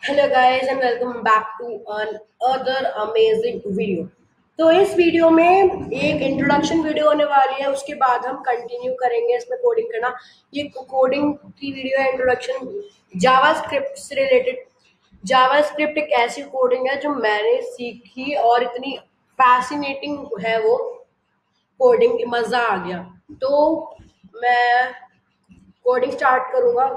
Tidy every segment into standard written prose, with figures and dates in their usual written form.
Hello guys and welcome back to another amazing video. तो इस video में एक इंट्रोडक्शन वीडियो होने वाली है, उसके बाद हम कंटिन्यू करेंगे इसमें कोडिंग करना। ये कोडिंग की वीडियो है, इंट्रोडक्शन जावास्क्रिप्ट से रिलेटेड। जावास्क्रिप्ट एक ऐसी कोडिंग है जो मैंने सीखी और इतनी फैसिनेटिंग है वो कोडिंग, मजा आ गया। तो मैं कोडिंग स्टार्ट करूंगा।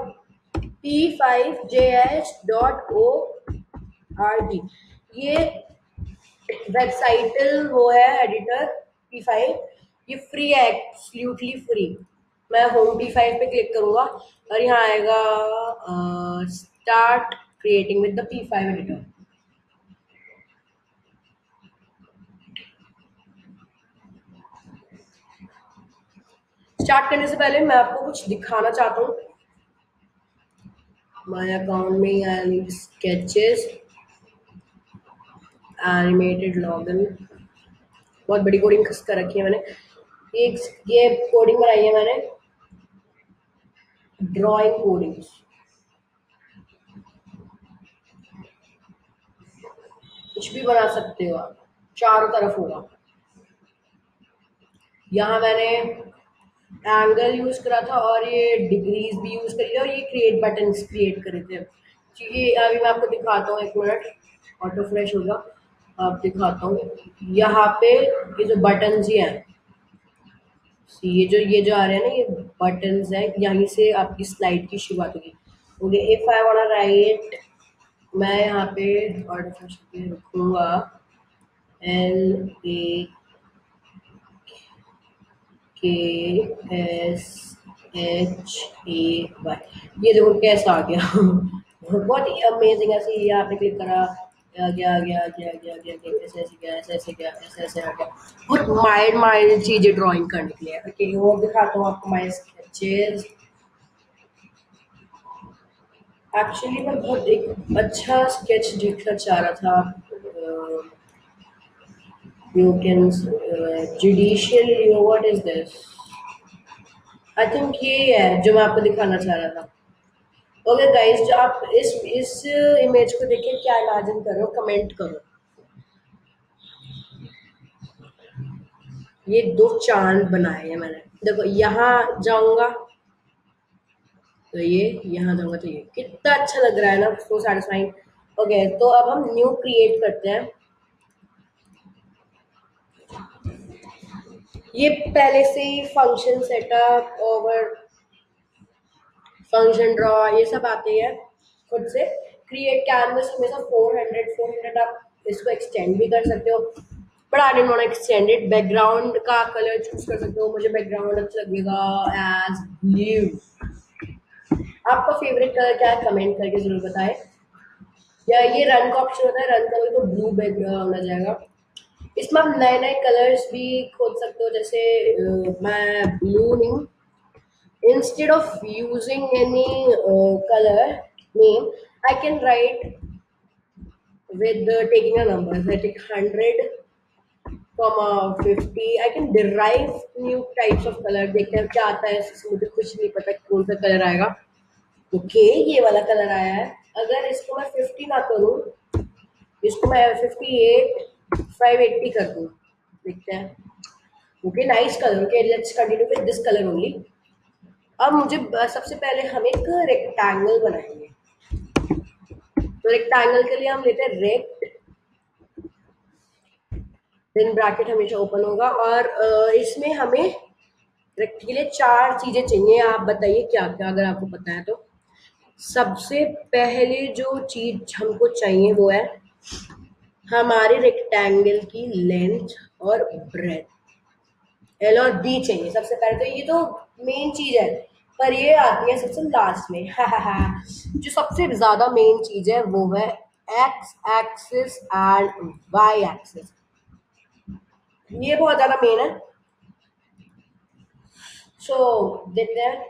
p5js.org, ये वेबसाइटल वो है एडिटर p5। ये फ्री है, एब्सोल्युटली फ्री। मैं होम p5 पे क्लिक करूंगा और यहाँ आएगा start creating with the p5 editor. Start करने से पहले मैं आपको कुछ दिखाना चाहता हूँ। माय अकाउंट में यानी स्केचेस एनिमेटेड लॉगिन, बहुत बड़ी कोडिंग कर रखी है मैंने। ये कोडिंग बनाई है मैंने, ड्राइंग कोडिंग। कुछ भी बना सकते हो आप, चारों तरफ होगा। यहाँ मैंने एंगल यूज करा था और ये डिग्रीज भी यूज करी है और ये क्रिएट बटन क्रिएट करे थे। ये अभी मैं आपको दिखाता हूँ, एक मिनट, ऑटो फ्लैश होगा, आप दिखाता हूँ। यहाँ पे ये जो बटन ही हैं, ये जो आ रहे हैं ना, ये बटन्स हैं, यहीं से आपकी स्लाइड की शुरुआत होगी। Okay, if I want write, मैं यहाँ पे ऑटो फ्लैश रखूंगा LAKSHAY। ये देखो कैसा आ गया बहुत ही अमेजिंग। ऐसे ही यहाँ पे क्लिक करा, आ गया आ गया आ गया आ गया आ गया आ गया, ऐसे ऐसे गया, ऐसे ऐसे गया, ऐसे ऐसे आ गया। बहुत माइल्ड माइल्ड चीजें ड्राइंग करने के लिए। ओके, और दिखाता हूँ आपको माई स्केचेस। एक्चुअली मैं बहुत एक अच्छा स्केच देखना चाह रहा था। You can judicial, what is this? I think ये है जो मैं आपको दिखाना चाह रहा था। ओके गाइस, जो आप इस इमेज को देख के क्या इमेजिन कर रहे हो, कमेंट करो। ये दो चांद बनाए हैं मैंने। देखो, यहाँ जाऊंगा तो ये, यहाँ जाऊंगा तो ये, कितना अच्छा लग रहा है ना, सो सैटिस्फाइंग। ओके, तो अब हम न्यू क्रिएट करते हैं। ये पहले से ही फंक्शन सेटअप और फंक्शन ड्रॉ ये सब आते हैं खुद से। क्रिएट कैनवस हमेशा 400 आप इसको एक्सटेंड भी कर सकते हो, but I don't want extended. Background का कलर चूज कर सकते हो, मुझे बैकग्राउंड अच्छा लगेगा एज ब्लू। आपका फेवरेट कलर क्या है, कमेंट करके जरूर बताएं। या ये रन का ऑप्शन होता है, रन करोगे तो ब्लू बैकग्राउंड आ जाएगा। इसमें आप नए नए कलर्स भी खोज सकते हो, जैसे मैं ब्लू नहीं, instead of using any color name, I can write with taking a number. If I take 100 comma 50, I can derive new types of color। देखते हैं क्या आता है इससे, मुझे कुछ नहीं पता कौन सा कलर आएगा। ओके, ये वाला कलर आया है। अगर इसको मैं 50 ना करूँ, इसको मैं 58 580 कर दूँ, देखते हैं। Okay, nice colour. Okay, let's continue with this colour only. अब मुझे सबसे पहले हम एक रेक्टेंगल बनाएंगे। तो रेक्टेंगल के लिए हम लेते हैं रेक्ट, देन ब्रैकेट हमेशा ओपन होगा, और इसमें हमें रेक्ट के लिए चार चीजें चाहिए। आप बताइए क्या क्या, अगर आपको पता है तो। सबसे पहले जो चीज हमको चाहिए वो है हमारे रेक्टेंगल की लेंथ और ब्रेथ। एल और बी चाहिए सबसे पहले, तो ये तो मेन चीज है, पर ये आती है सबसे लास्ट में जो सबसे ज्यादा मेन चीज है वो है X axis and Y axis. ये बहुत ज्यादा मेन है। सो देखते हैं,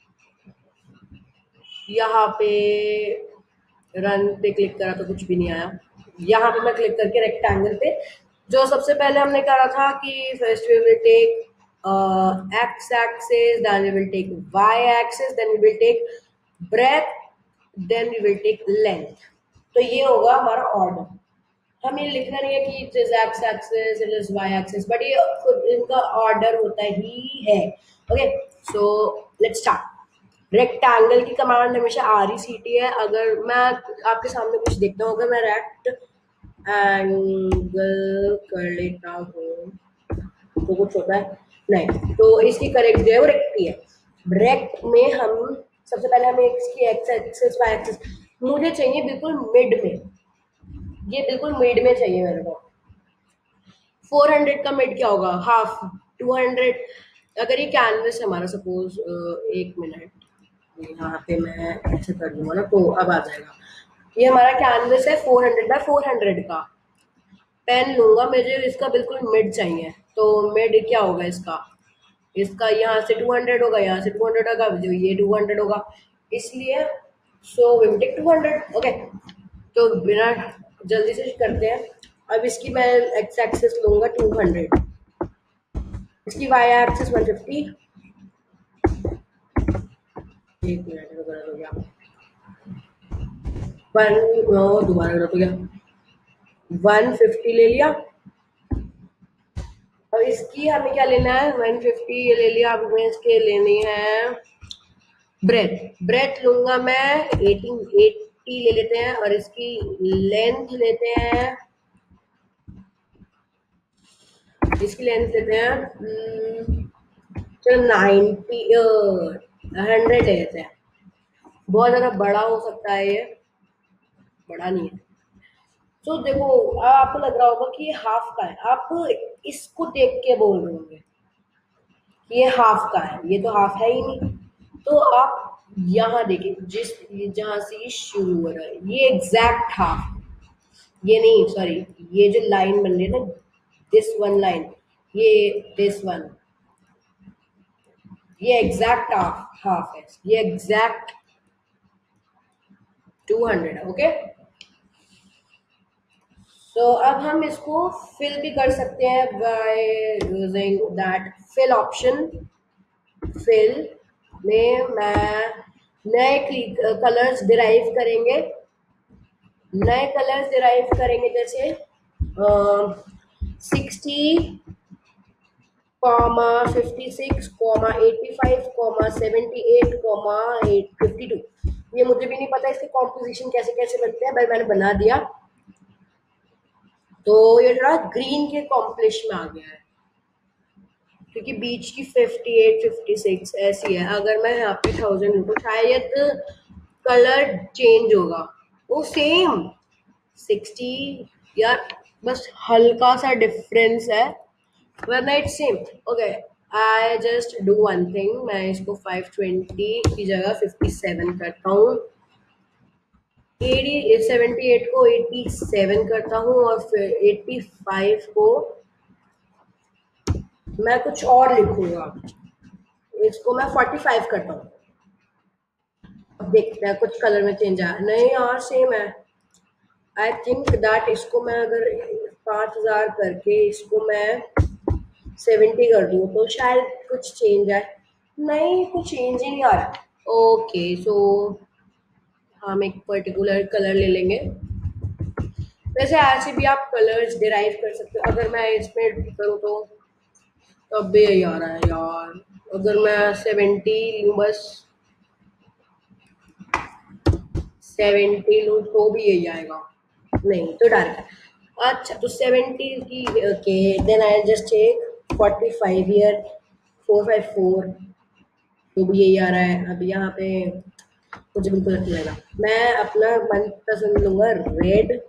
यहाँ पे रन पे क्लिक करा तो कुछ भी नहीं आया। यहाँ पे मैं क्लिक करके रेक्टेंगल पे, जो सबसे पहले हमने करा था कि first we will take X axis, then we will take Y axis, then we will take breadth, then we will take length. तो ये होगा हमारा ऑर्डर। हमें लिखना नहीं है कि it is X axis, it is Y axis, but ये खुद इनका ऑर्डर होता ही है। Okay, so let's start. Rectangle की कमांड हमेशा RECT है। अगर मैं आपके सामने कुछ देखता हूँ, अगर मैं रेक्ट एंगल कर लेता हूँ तो कुछ होता है नहीं, तो इसकी करेक्ट जो है वो रेक्ट ही है। रेक्ट में हम सबसे पहले हमें इसकी एक्स एक्सिस वाई एक्सिस मुझे चाहिए बिल्कुल मिड में, ये बिल्कुल मिड में चाहिए मेरे को। 400 का मिड क्या होगा? हाफ। 200, अगर ये कैनवस है हमारा, सपोज 1 मिनट यहाँ पे मैं ऐसे कर दूंगा ना तो अब आ जाएगा। ये हमारा कैनवस है 400 बाय 400 का। पेन लूंगा, मुझे इसका बिल्कुल मिड चाहिए, तो मिड क्या होगा इसका? इसका यहाँ से 200 होगा, यहाँ से 200 होगा, जो ये 200 होगा, इसलिए so we will take 200। Okay, तो बिना जल्दी से करते हैं। अब इसकी मैं एक्स एक्सिस लूंगा 200, इसकी वाई एक्सिस 150। 1 मिनट में गलत हो गया, दोबारा गलत हो गया। 150 ले लिया। अब इसकी हमें क्या लेना है? 150 ये ले लिया। अब हमें इसके लेनी है ब्रेथ। ब्रेथ लूंगा मैं 80 ले लेते हैं, और इसकी लेंथ लेते हैं, इसकी लेंथ लेते हैं चलो 90 100 ले लेते हैं। बहुत ज़्यादा बड़ा हो सकता है, ये बड़ा नहीं है। तो देखो, अब आपको लग रहा होगा कि ये हाफ का है, आप इसको देख के बोल रहे होंगे कि ये हाफ का है, ये तो हाफ है ही नहीं। तो आप यहाँ देखिए, जहाँ से ये शुरू हो रहा है ये एग्जैक्ट हाफ, ये नहीं सॉरी, ये जो लाइन बन रही है ना, दिस वन लाइन, ये दिस वन, ये एग्जैक्ट हाफ है, ये एग्जैक्ट 200 है। ओके, तो अब हम इसको फिल भी कर सकते हैं by using that fill option. Fill में मैं नए कलर्स डिराइव करेंगे, जैसे 60, 56, 85, 78, 52। ये मुझे भी नहीं पता इसके कॉम्पोजिशन कैसे कैसे बनते हैं, बट मैंने बना दिया। तो ये थोड़ा ग्रीन के कॉम्प्लेक्स में आ गया है, क्योंकि बीच की 58, 56 ऐसी है। अगर मैं यहाँ पे 1000 लूँ तो शायद कलर चेंज होगा, वो सेम 60 यार, बस हल्का सा डिफरेंस है, वरना it's same. Okay, I just do one thing, मैं इसको 520 की जगह 57 करता हूँ, 78 को 87 करता हूँ, और फिर 85 को मैं कुछ और लिखूंगा, इसको मैं 45 करता हूँ। अब देखते हैं कुछ कलर में चेंज आया नहीं, यार सेम है। आई थिंक दैट इसको मैं अगर 5000 करके इसको मैं 70 कर दूँ तो शायद कुछ चेंज आए। नहीं, कुछ चेंज ही नहीं आ रहा। ओके, सो हम एक पर्टिकुलर कलर ले लेंगे। वैसे ऐसे भी आप कलर्स डिराइव कर सकते हो। अगर मैं इसमें करूँ तो अब भी यही आ रहा है यार। अगर मैं 70 लूँ, बस 70 लूँ तो भी यही आएगा, नहीं तो डार्क है। अच्छा, तो 70 की, okay, then I just take 45 year, 454, तो भी यही आ रहा है। अब यहाँ पे मुझे बिल्कुल अच्छा लगा, मैं अपना मनपसंद लूंगा रेड।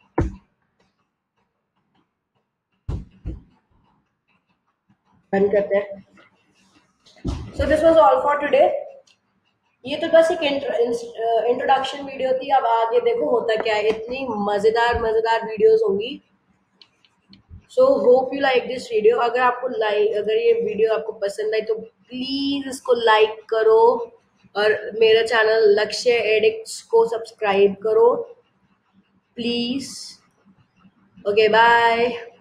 बंद करते हैं। So this was all for today. ये तो बस एक इंट्रोडक्शन वीडियो थी। अब आगे देखो होता क्या है, इतनी मजेदार वीडियोस होंगी। So hope you like this video. अगर ये वीडियो आपको पसंद आई तो प्लीज इसको लाइक करो, और मेरा चैनल लक्ष्य एडिक्ट्स को सब्सक्राइब करो प्लीज। Okay, bye.